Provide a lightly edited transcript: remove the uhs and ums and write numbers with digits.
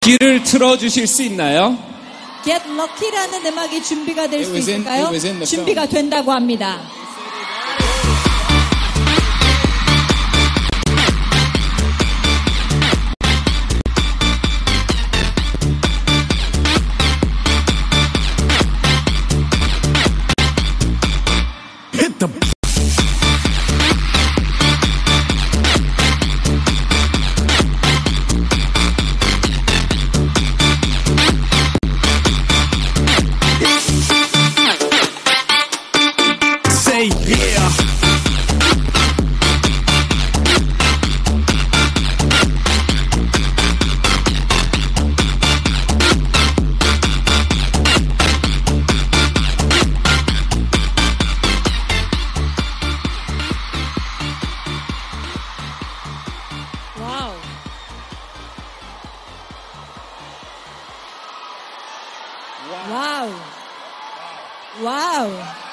길을 틀어주실 수 있나요? Get Lucky라는 음악이 준비가 될 수 It 있을까요? was in the 준비가 된다고 합니다. Hit the say yeah. 와우. 와우. 와우.